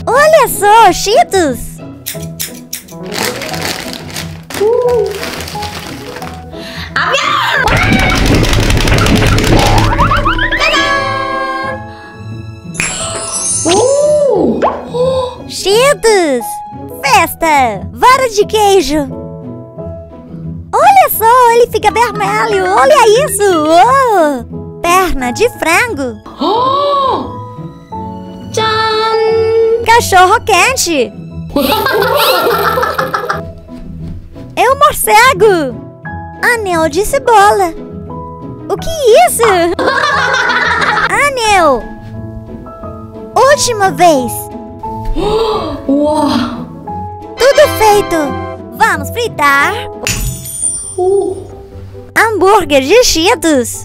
Olha só, Cheetos! Cheetos! Festa! Vara de queijo! Olha só, ele fica vermelho! Olha isso! Oh! Perna de frango! 짠! Cachorro quente! É um morcego! Anel de cebola! O que é isso? Anel! Última vez! 우와! Tudo feito! Vamos fritar! Hambúrguer de Cheetos!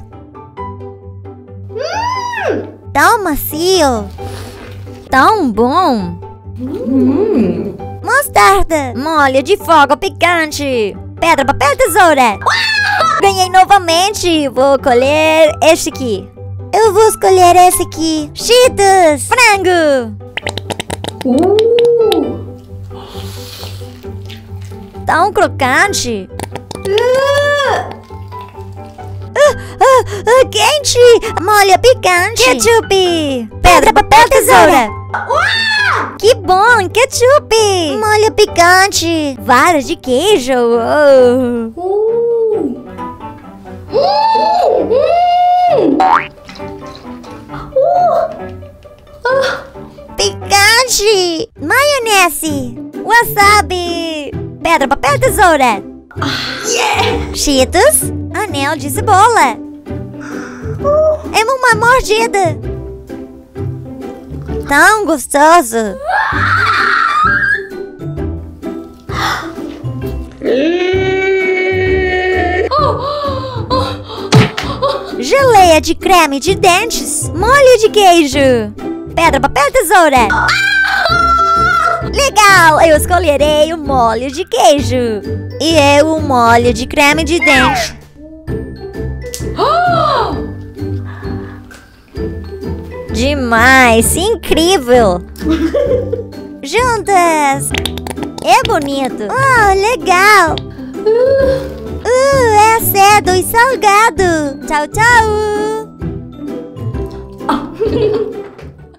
Tão macio! Tão bom! Mostarda! Molho de fogo picante! Pedra, papel, tesoura! Ganhei novamente! Vou colher este aqui! Eu vou escolher esse aqui! Cheetos! Frango! Tão crocante! Quente! Molho picante! Ketchup! Pedra, papel, tesoura! Que bom! Ketchup! Molho picante! Vara de queijo! Picante! Maionese! Wasabi! Pedra, papel, tesoura! Cheetos! Anel de cebola! É uma mordida! Tão gostoso! Geleia de creme de dentes! Molho de queijo! Pedra, papel, tesoura! Legal! Eu escolherei o molho de queijo! E eu o molho de creme de dente! Demais! Incrível! Juntas! É bonito! Oh, legal! É azedo e salgado! Tchau, tchau!